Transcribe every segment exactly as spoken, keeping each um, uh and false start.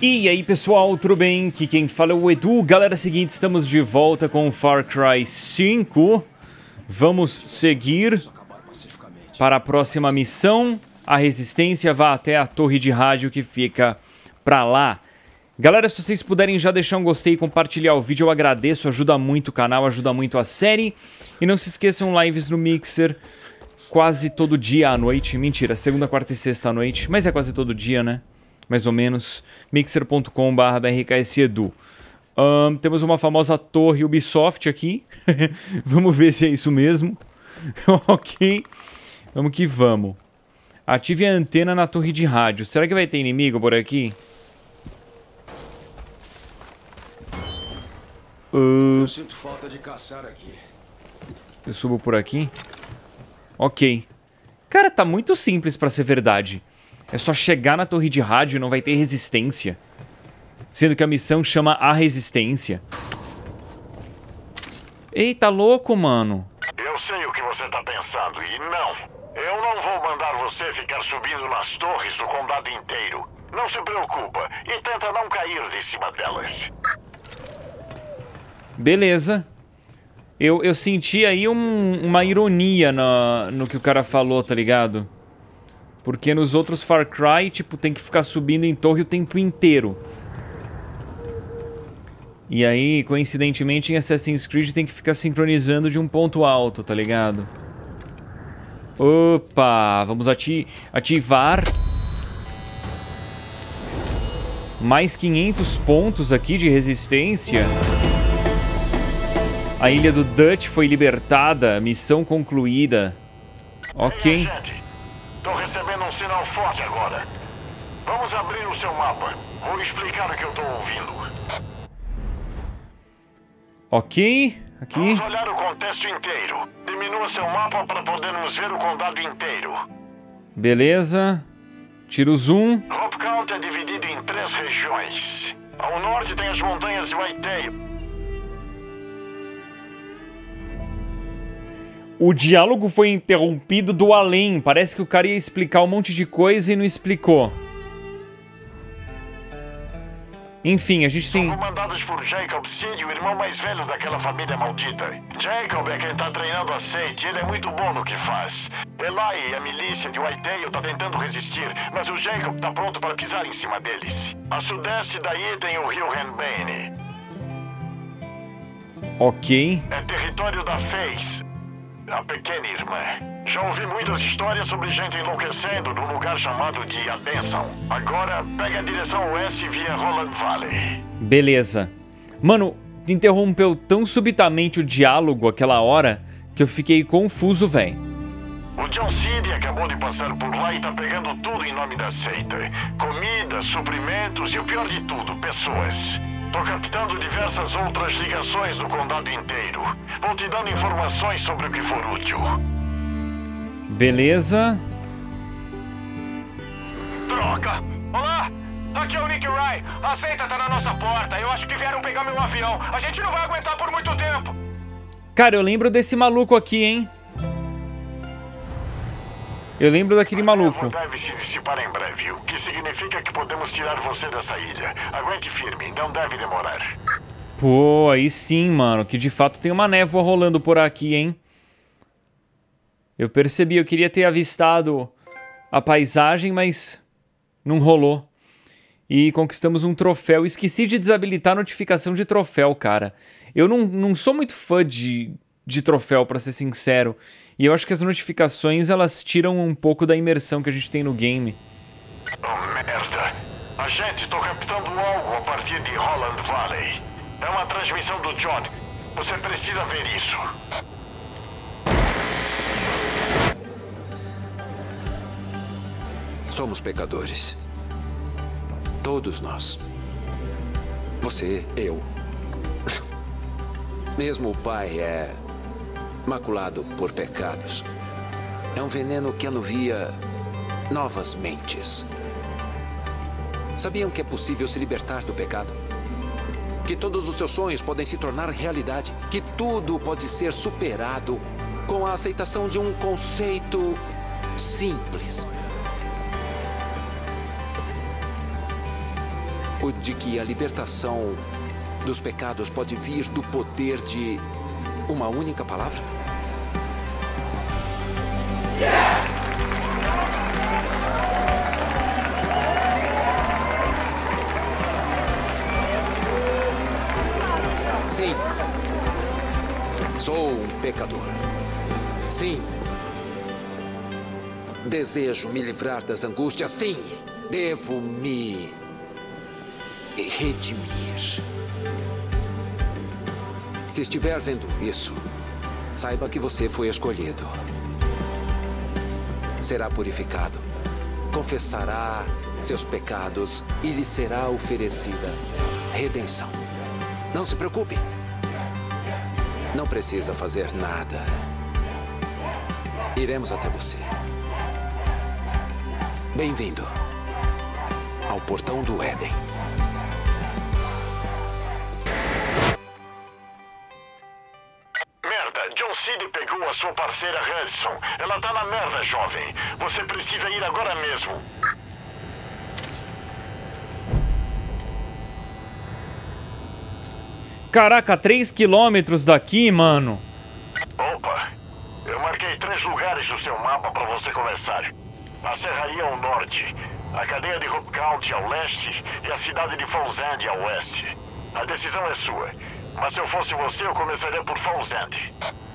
E aí pessoal, tudo bem? Aqui quem fala é o Edu. Galera, é o seguinte, estamos de volta com Far Cry cinco. Vamos seguir para a próxima missão. A Resistência vá até a torre de rádio que fica pra lá. Galera, se vocês puderem já deixar um gostei e compartilhar o vídeo, eu agradeço. Ajuda muito o canal, ajuda muito a série. E não se esqueçam, lives no Mixer quase todo dia à noite. Mentira, segunda, quarta e sexta à noite. Mas é quase todo dia, né? Mais ou menos. mixer ponto com barra b r k s edu. Um, temos uma famosa torre Ubisoft aqui. Vamos ver se é isso mesmo. Ok. Vamos que vamos. Ative a antena na torre de rádio. Será que vai ter inimigo por aqui? Uh... Eu sinto falta de caçar aqui. Eu subo por aqui? Ok. Cara, tá muito simples pra ser verdade. É só chegar na torre de rádio e não vai ter resistência. Sendo que a missão chama A Resistência. Eita, louco, mano. Eu sei o que você tá pensando e não. Eu não vou mandar você ficar subindo nas torres do condado inteiro. Não se preocupa e tenta não cair de cima delas. Beleza. Eu, eu senti aí um, uma ironia no, no que o cara falou, tá ligado? Porque nos outros Far Cry, tipo, tem que ficar subindo em torre o tempo inteiro. E aí, coincidentemente, em Assassin's Creed tem que ficar sincronizando de um ponto alto, tá ligado? Opa, vamos ati ativar mais quinhentos pontos aqui de resistência. A ilha do Dutch foi libertada, missão concluída. Ok. Ei, gente, tô recebendo um sinal forte agora. Vamos abrir o seu mapa. Vou explicar o que eu tô ouvindo. Ok, aqui. Vamos olhar o contexto inteiro. Diminua seu mapa para podermos ver o condado inteiro. Beleza. Tira o zoom. Hope Count é dividido em três regiões. Ao norte tem as montanhas de Whitetail. O diálogo foi interrompido do além. Parece que o cara ia explicar um monte de coisa e não explicou. Enfim, a gente tem... São comandados por Jacob Seed, o irmão mais velho daquela família maldita. Jacob é quem tá treinando a Sage, ele é muito bom no que faz. Eli e a milícia de Whitetail tá tentando resistir, mas o Jacob tá pronto para pisar em cima deles. A sudeste daí tem o rio Henbane. Ok. É território da Face, a pequena irmã. Já ouvi muitas histórias sobre gente enlouquecendo num lugar chamado de A Bênção. Agora pega a direção oeste via Holland Valley. Beleza. Mano, interrompeu tão subitamente o diálogo aquela hora que eu fiquei confuso, velho. O John Seed acabou de passar por lá e tá pegando tudo em nome da seita. Comida, suprimentos e o pior de tudo, pessoas. Tô captando diversas outras ligações no condado inteiro. Vou te dando informações sobre o que for útil. Beleza. Droga! Olá! Aqui é o Nick Rye. A seita tá na nossa porta. Eu acho que vieram pegar meu avião. A gente não vai aguentar por muito tempo. Cara, eu lembro desse maluco aqui, hein? Eu lembro daquele maluco. Deve se dissipar em breve, o que significa que podemos tirar você dessa ilha. Aguente firme, não deve demorar. Pô, aí sim, mano, que de fato tem uma névoa rolando por aqui, hein? Eu percebi, eu queria ter avistado a paisagem, mas não rolou. E conquistamos um troféu. Esqueci de desabilitar a notificação de troféu, cara. Eu não, não sou muito fã de, de troféu, pra ser sincero. E eu acho que as notificações, elas tiram um pouco da imersão que a gente tem no game. Oh, merda. Agente, tô captando algo a partir de Holland Valley. É uma transmissão do John. Você precisa ver isso. Somos pecadores. Todos nós. Você, eu. Mesmo o pai é maculado por pecados. É um veneno que anuvia novas mentes. Sabiam que é possível se libertar do pecado? Que todos os seus sonhos podem se tornar realidade? Que tudo pode ser superado com a aceitação de um conceito simples. O de que a libertação dos pecados pode vir do poder de uma única palavra? Sim. Sou um pecador. Sim. Desejo me livrar das angústias. Sim. Devo me redimir. Se estiver vendo isso, saiba que você foi escolhido. Será purificado, confessará seus pecados e lhe será oferecida redenção. Não se preocupe. Não precisa fazer nada. Iremos até você. Bem-vindo ao portão do Éden. Pegou a sua parceira Hudson. Ela tá na merda, jovem. Você precisa ir agora mesmo. Caraca, três quilômetros daqui, mano. Opa, eu marquei três lugares no seu mapa pra você começar. A Serraria ao norte, a cadeia de Hope County ao leste e a cidade de Falls End ao oeste. A decisão é sua. Mas se eu fosse você, eu começaria por Falls End.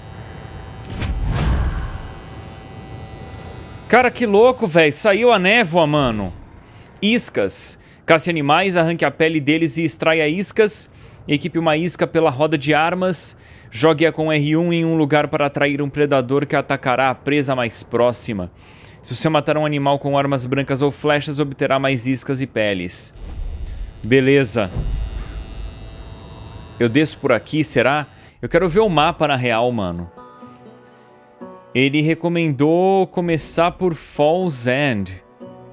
Cara, que louco, velho. Saiu a névoa, mano. Iscas. Caça animais, arranque a pele deles e extraia iscas. Equipe uma isca pela roda de armas. Jogue-a com R um em um lugar para atrair um predador que atacará a presa mais próxima. Se você matar um animal com armas brancas ou flechas, obterá mais iscas e peles. Beleza. Eu desço por aqui, será? Eu quero ver o mapa na real, mano. Ele recomendou começar por Falls End.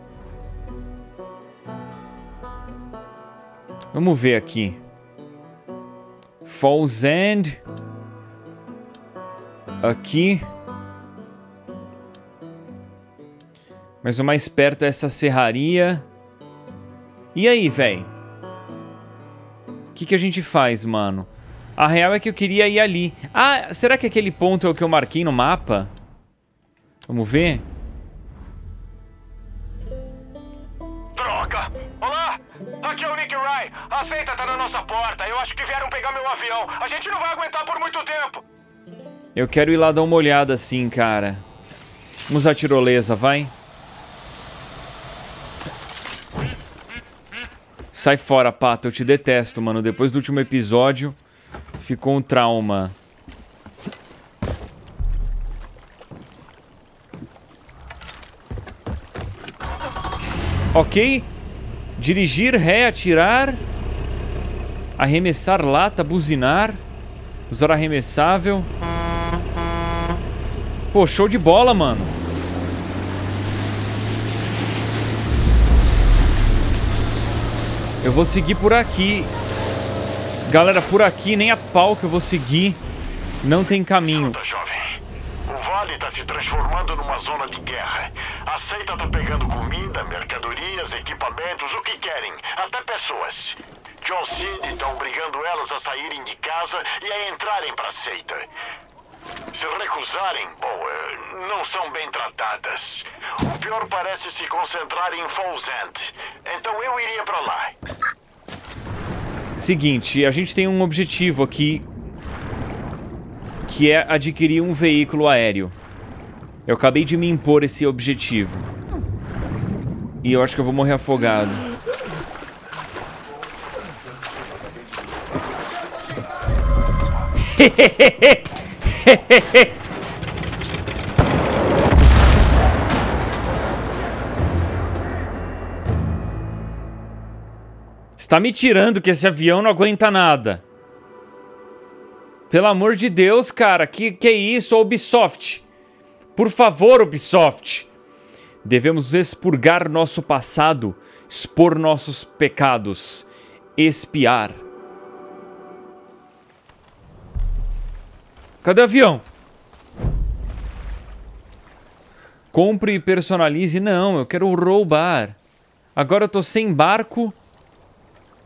Vamos ver aqui. Falls End. Aqui. Mas o mais perto é essa serraria. E aí, velho? O que que a gente faz, mano? A real é que eu queria ir ali. Ah, será que aquele ponto é o que eu marquei no mapa? Vamos ver. Droga! Olá! Aqui é o Nick Ryan. A seita tá na nossa porta. Eu acho que vieram pegar meu avião. A gente não vai aguentar por muito tempo. Eu quero ir lá dar uma olhada assim, cara. Vamos à tirolesa, vai. Sai fora, Pato. Eu te detesto, mano. Depois do último episódio... Ficou um trauma. Ok. Dirigir, ré, atirar. Arremessar lata, buzinar. Usar arremessável. Pô, show de bola, mano. Eu vou seguir por aqui. Galera, por aqui nem a pau que eu vou seguir. Não tem caminho. Escuta, jovem. O vale tá se transformando numa zona de guerra. A seita tá pegando comida, mercadorias, equipamentos, o que querem. Até pessoas. John Cid estão obrigando elas a saírem de casa e a entrarem pra seita. Se recusarem, bom, não são bem tratadas. O pior parece se concentrar em Falls End. Então eu iria pra lá. Seguinte, a gente tem um objetivo aqui, que é adquirir um veículo aéreo. Eu acabei de me impor esse objetivo. E eu acho que eu vou morrer afogado. Você tá me tirando que esse avião não aguenta nada. Pelo amor de Deus, cara. Que, que é isso, Ubisoft? Por favor, Ubisoft. Devemos expurgar nosso passado, expor nossos pecados, espiar. Cadê o avião? Compre e personalize. Não, eu quero roubar. Agora eu tô sem barco.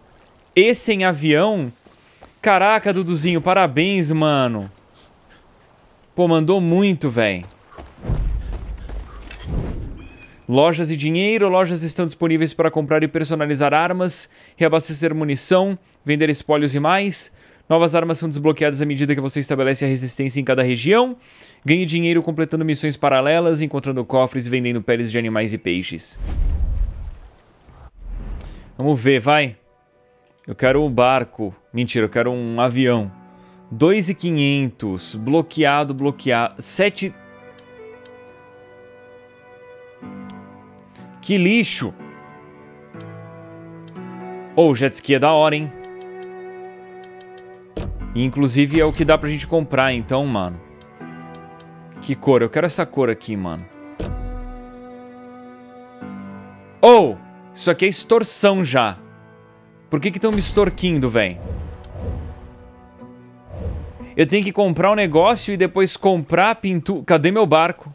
e sem avião. Caraca, Duduzinho, parabéns, mano. Pô, mandou muito, velho. Lojas e dinheiro. Lojas estão disponíveis para comprar e personalizar armas, reabastecer munição, vender espólios e mais. Novas armas são desbloqueadas à medida que você estabelece a resistência em cada região. Ganhe dinheiro completando missões paralelas, encontrando cofres e vendendo peles de animais e peixes. Vamos ver, vai. Eu quero um barco. Mentira, eu quero um avião. dois mil e quinhentos. Bloqueado, bloqueado. sete... Que lixo. Oh, o jet ski é da hora, hein? E, inclusive é o que dá pra gente comprar, então, mano. Que cor? Eu quero essa cor aqui, mano. Oh! Isso aqui é extorsão já. Por que que estão me extorquindo, velho? Eu tenho que comprar um negócio e depois comprar pintura... Cadê meu barco?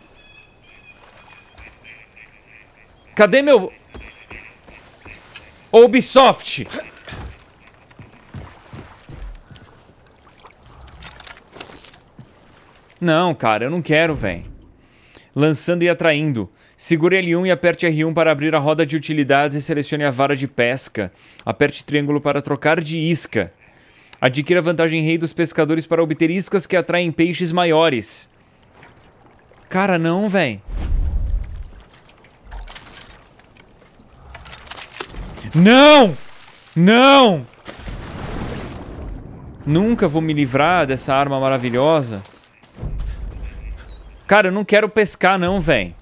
Cadê meu... Ubisoft! Não, cara, eu não quero, velho. Lançando e atraindo. Segure L um e aperte R um para abrir a roda de utilidades e selecione a vara de pesca. Aperte triângulo para trocar de isca. Adquira a vantagem rei dos pescadores para obter iscas que atraem peixes maiores. Cara, não, velho. Não! Não! Nunca vou me livrar dessa arma maravilhosa. Cara, eu não quero pescar não, velho.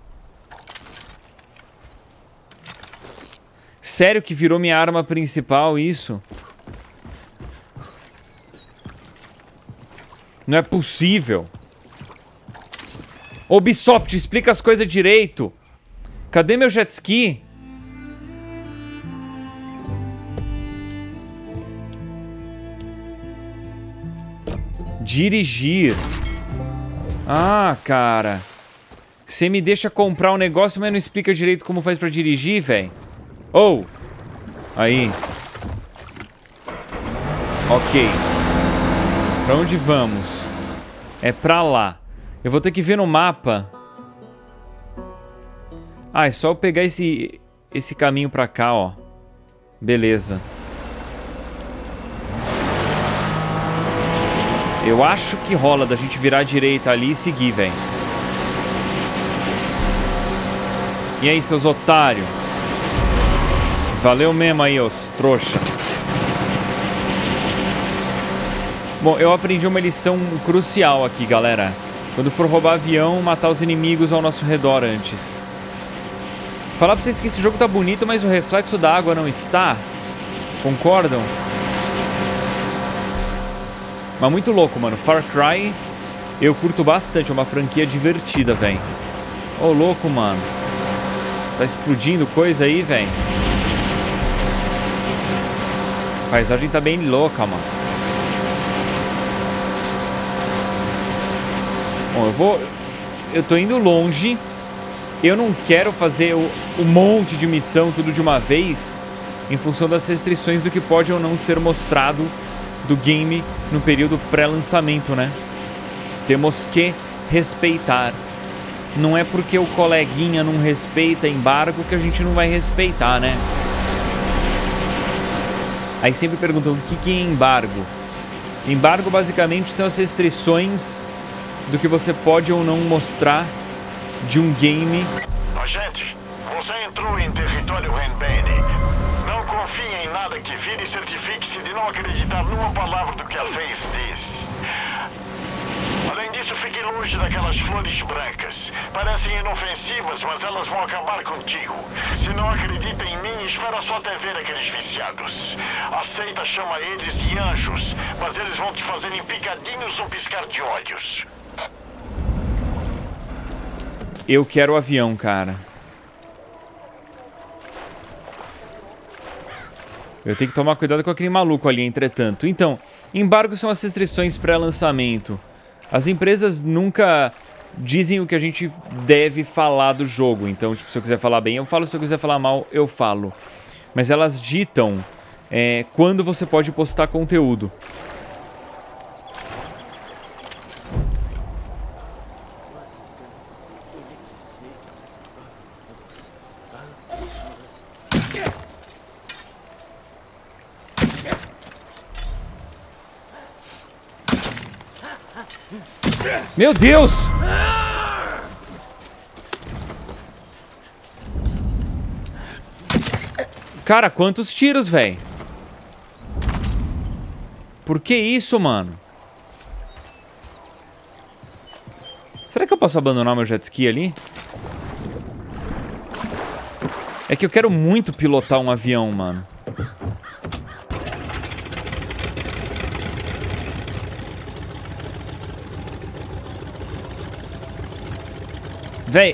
Sério que virou minha arma principal isso? Não é possível. Ubisoft, explica as coisas direito. Cadê meu jet ski? Dirigir. Ah, cara. Você me deixa comprar um negócio, mas não explica direito como faz pra dirigir, velho. Oh! Aí. Ok. Pra onde vamos? É pra lá. Eu vou ter que ver no mapa. Ah, é só eu pegar esse, esse caminho pra cá, ó. Beleza. Eu acho que rola da gente virar à direita ali e seguir, velho. E aí, seus otários? Valeu mesmo aí, os trouxa. Bom, eu aprendi uma lição crucial aqui, galera. Quando for roubar avião, matar os inimigos ao nosso redor antes. Falar pra vocês que esse jogo tá bonito, mas o reflexo da água não está. Concordam? Mas muito louco, mano. Far Cry eu curto bastante. É uma franquia divertida, velho. Ô, louco, mano. Tá explodindo coisa aí, velho. A paisagem tá bem louca, mano. Bom, eu vou... Eu tô indo longe. Eu não quero fazer o, um monte de missão tudo de uma vez, em função das restrições do que pode ou não ser mostrado do game no período pré-lançamento, né? Temos que respeitar. Não é porque o coleguinha não respeita embargo que a gente não vai respeitar, né? Aí sempre perguntam, o que que é embargo? Embargo basicamente são as restrições do que você pode ou não mostrar de um game. Agente, você entrou em território Renbane. Não confie em nada que vire e certifique-se de não acreditar numa palavra do que a Faith diz. Além disso, fique longe daquelas flores brancas. Parecem inofensivas, mas elas vão acabar contigo. Se não acredita em mim, espera só até ver aqueles viciados. A seita chama eles de anjos, mas eles vão te fazer em picadinhos um piscar de olhos. Eu quero o avião, cara. Eu tenho que tomar cuidado com aquele maluco ali, entretanto. Então, embargo são as restrições pré-lançamento. As empresas nunca dizem o que a gente deve falar do jogo. Então, tipo, se eu quiser falar bem, eu falo. Se eu quiser falar mal, eu falo. Mas elas ditam é, quando você pode postar conteúdo. Meu Deus! Cara, quantos tiros, velho? Por que isso, mano? Será que eu posso abandonar meu jet ski ali? É que eu quero muito pilotar um avião, mano. Véi.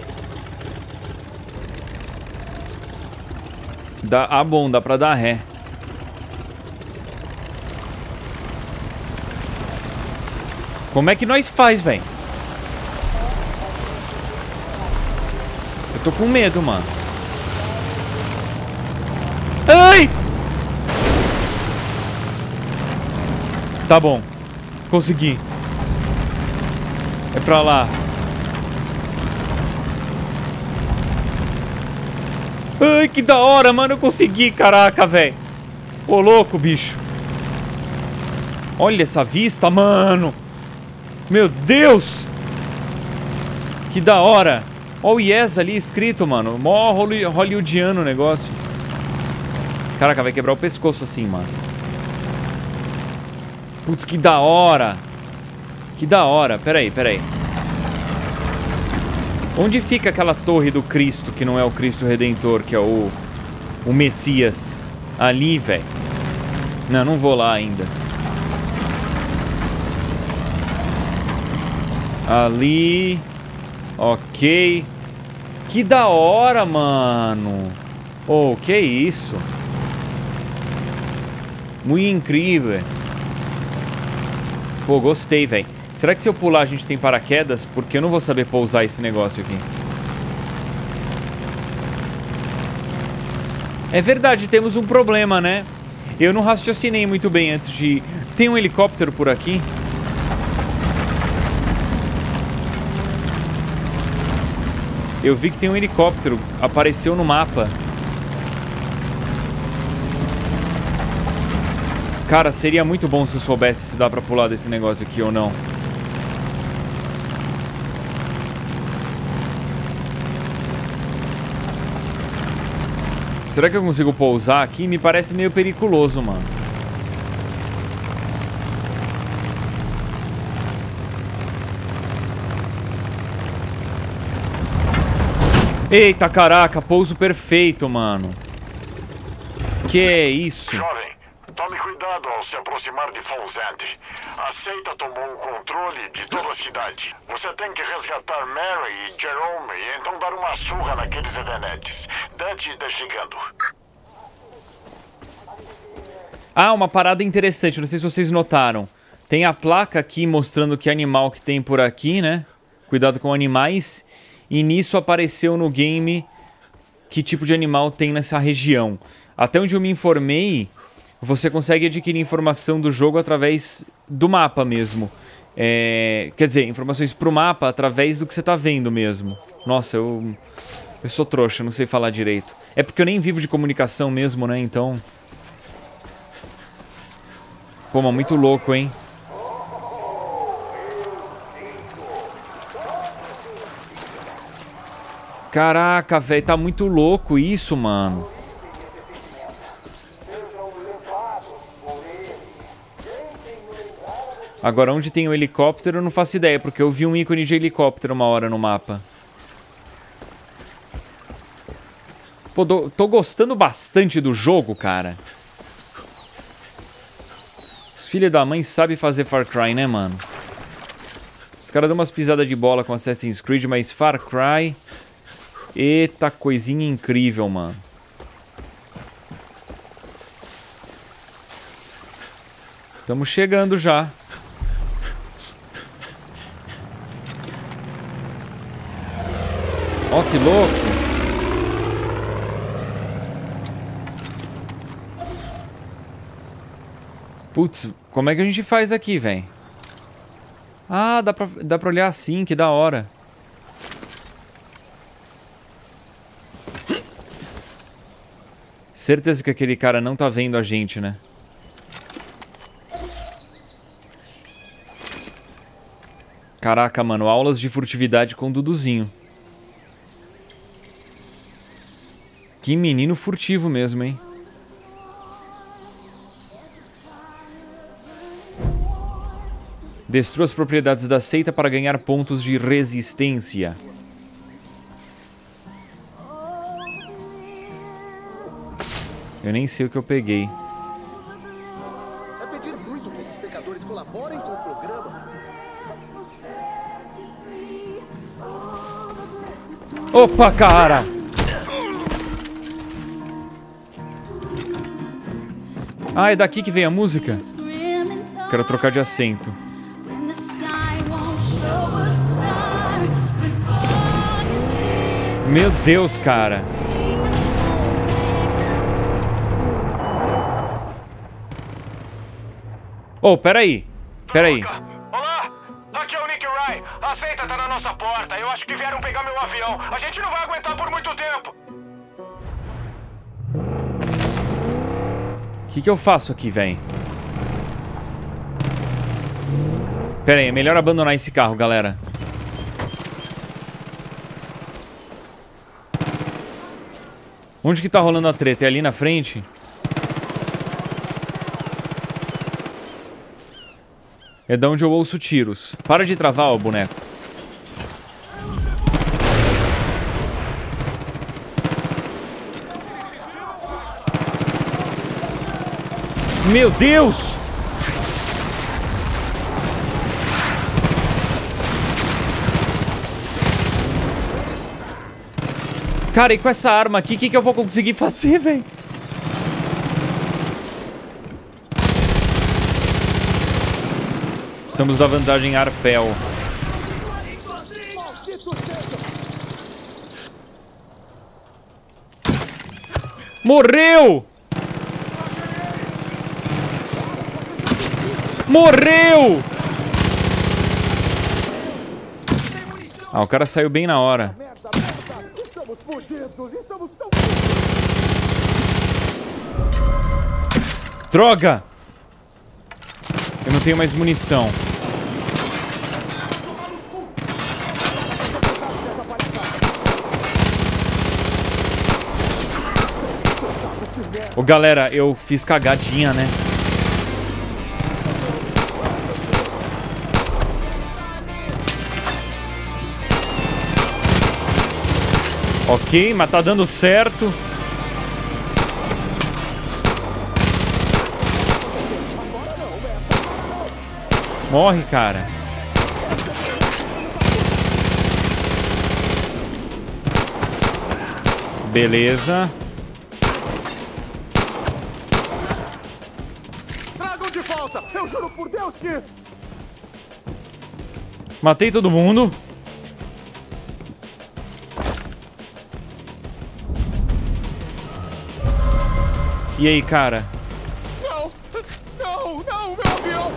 Dá, ah, bom, dá pra dar ré. Como é que nós faz, véi? Eu tô com medo, mano. Ai! Tá bom. Consegui. É pra lá. Ai, que da hora, mano. Eu consegui, caraca, velho. Ô, louco, bicho. Olha essa vista, mano. Meu Deus. Que da hora. Olha o Yes ali escrito, mano. Mó hollywoodiano o negócio. Caraca, vai quebrar o pescoço assim, mano. Putz, que da hora. Que da hora. Pera aí, pera aí. Onde fica aquela torre do Cristo, que não é o Cristo Redentor, que é o, o Messias? Ali, velho. Não, não vou lá ainda. Ali. Ok. Que da hora, mano. Oh, que isso? Muito incrível. Pô, gostei, velho. Será que se eu pular a gente tem paraquedas? Porque eu não vou saber pousar esse negócio aqui. É verdade, temos um problema, né? Eu não raciocinei muito bem antes de... Tem um helicóptero por aqui? Eu vi que tem um helicóptero. Apareceu no mapa. Cara, seria muito bom se eu soubesse se dá pra pular desse negócio aqui ou não. Será que eu consigo pousar aqui? Me parece meio periculoso, mano. Eita, caraca, pouso perfeito, mano. Que é isso? Jovem, tome cuidado ao se aproximar de Fonzante. A seita tomou o controle de toda a cidade. Você tem que resgatar Mary e Jerome e então dar uma surra naqueles edenetes. Dutch está chegando. Ah, uma parada interessante, não sei se vocês notaram. Tem a placa aqui mostrando que animal que tem por aqui, né? Cuidado com animais. E nisso apareceu no game que tipo de animal tem nessa região. Até onde eu me informei, você consegue adquirir informação do jogo através do mapa mesmo. É, quer dizer, informações pro mapa através do que você tá vendo mesmo. Nossa, eu... Eu sou trouxa, não sei falar direito. É porque eu nem vivo de comunicação mesmo, né? Então... Pô, mas muito louco, hein? Caraca, velho, tá muito louco isso, mano. Agora, onde tem o helicóptero, eu não faço ideia, porque eu vi um ícone de helicóptero uma hora no mapa. Pô, tô, tô gostando bastante do jogo, cara. Os filhos da mãe sabem fazer Far Cry, né, mano? Os caras dão umas pisadas de bola com Assassin's Creed, mas Far Cry... Eita, coisinha incrível, mano. Estamos chegando já. Ó, que louco. Putz, como é que a gente faz aqui, velho? Ah, dá pra, dá pra olhar assim, que da hora. Certeza que aquele cara não tá vendo a gente, né? Caraca, mano, aulas de furtividade com o Duduzinho. Que menino furtivo mesmo, hein? Destrua as propriedades da seita para ganhar pontos de resistência. Eu nem sei o que eu peguei. É pedir muito que esses pecadores colaborem com o programa. Opa, cara! Ah, é daqui que vem a música? Quero trocar de assento. Meu Deus, cara. Oh, peraí. Peraí. Olá, aqui é o Nick Ryan. A seita tá na nossa porta. Eu acho que vieram pegar meu avião. A gente não vai aguentar por muito tempo. O que que eu faço aqui, velho? Pera aí, é melhor abandonar esse carro, galera. Onde que tá rolando a treta? É ali na frente? É da onde eu ouço tiros. Para de travar, ó, boneco. Meu Deus! Cara, e com essa arma aqui, o que, que eu vou conseguir fazer, velho? Precisamos da vantagem Arpel. Morreu! Morreu! Ah, o cara saiu bem na hora. Droga! Eu não tenho mais munição. Ô, galera, eu fiz cagadinha, né? Ok, mas tá dando certo. Morre, cara. Beleza. Tragam de volta! Eu juro por Deus que... Matei todo mundo. E aí, cara? Não! Não, não, meu avião!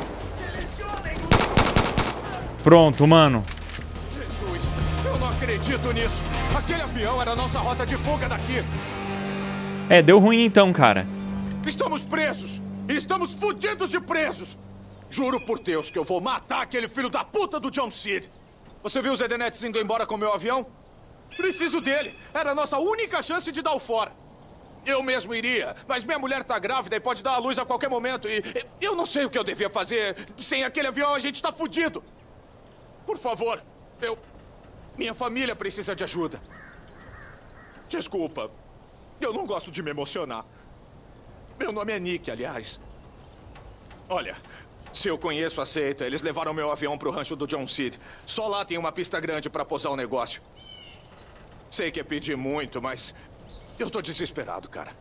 Pronto, mano. Jesus, eu não acredito nisso! Aquele avião era a nossa rota de fuga daqui! É, deu ruim então, cara. Estamos presos! E estamos fodidos de presos! Juro por Deus que eu vou matar aquele filho da puta do John Seed! Você viu os Edenetes indo embora com meu avião? Preciso dele! Era a nossa única chance de dar o fora! Eu mesmo iria, mas minha mulher tá grávida e pode dar à luz a qualquer momento e eu não sei o que eu devia fazer. Sem aquele avião a gente tá fudido. Por favor, eu... Minha família precisa de ajuda. Desculpa, eu não gosto de me emocionar. Meu nome é Nick, aliás. Olha, se eu conheço a seita, eles levaram meu avião pro rancho do John Seed. Só lá tem uma pista grande pra posar o negócio. Sei que é pedir muito, mas... eu tô desesperado, cara.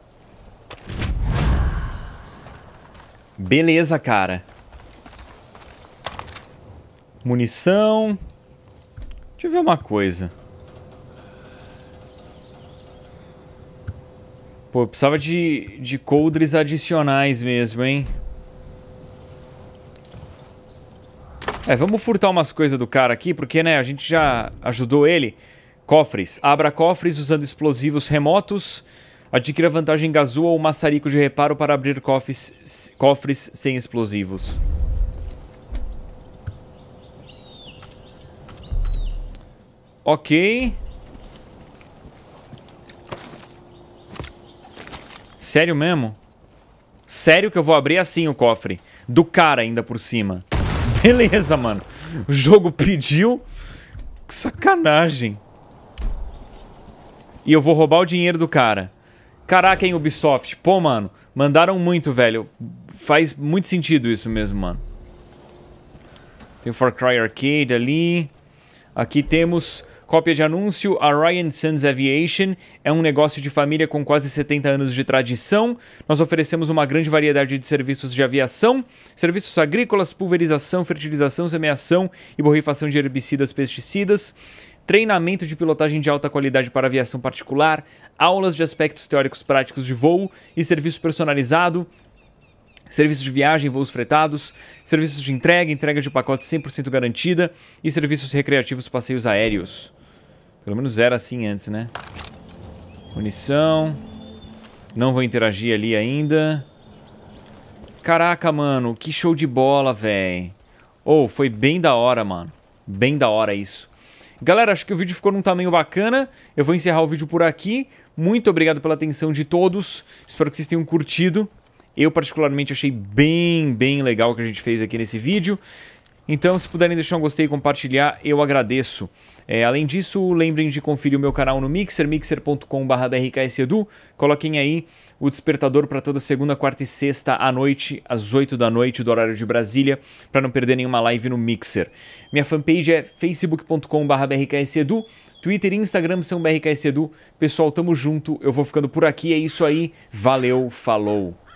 Beleza, cara. Munição. Deixa eu ver uma coisa. Pô, eu precisava de, de coldres adicionais mesmo, hein? É, vamos furtar umas coisas do cara aqui, porque, né, a gente já ajudou ele. Cofres. Abra cofres usando explosivos remotos. Adquira vantagem gazua ou maçarico de reparo para abrir cofres, cofres sem explosivos. Ok. Sério mesmo? Sério que eu vou abrir assim o cofre? Do cara ainda por cima. Beleza, mano. O jogo pediu. Que sacanagem. E eu vou roubar o dinheiro do cara. Caraca, hein, Ubisoft. Pô, mano. Mandaram muito, velho. Faz muito sentido isso mesmo, mano. Tem o Far Cry Arcade ali. Aqui temos... Cópia de anúncio, a Ryan Sons Aviation é um negócio de família com quase setenta anos de tradição. Nós oferecemos uma grande variedade de serviços de aviação, serviços agrícolas, pulverização, fertilização, semeação e borrifação de herbicidas, pesticidas, treinamento de pilotagem de alta qualidade para aviação particular, aulas de aspectos teóricos práticos de voo e serviço personalizado, serviços de viagem, voos fretados, serviços de entrega, entrega de pacote cem por cento garantida e serviços recreativos, passeios aéreos. Pelo menos era assim antes, né? Munição. Não vou interagir ali ainda. Caraca, mano. Que show de bola, velho. Oh, foi bem da hora, mano. Bem da hora isso. Galera, acho que o vídeo ficou num tamanho bacana. Eu vou encerrar o vídeo por aqui. Muito obrigado pela atenção de todos. Espero que vocês tenham curtido. Eu particularmente achei bem, bem legal o que a gente fez aqui nesse vídeo. Então, se puderem deixar um gostei e compartilhar, eu agradeço. É, além disso, lembrem de conferir o meu canal no Mixer, mixer ponto com barra brksedu. Coloquem aí o despertador para toda segunda, quarta e sexta à noite, às oito da noite, do horário de Brasília, para não perder nenhuma live no Mixer. Minha fanpage é facebook ponto com barra brksedu. Twitter e Instagram são brksedu. Pessoal, tamo junto. Eu vou ficando por aqui. É isso aí. Valeu, falou.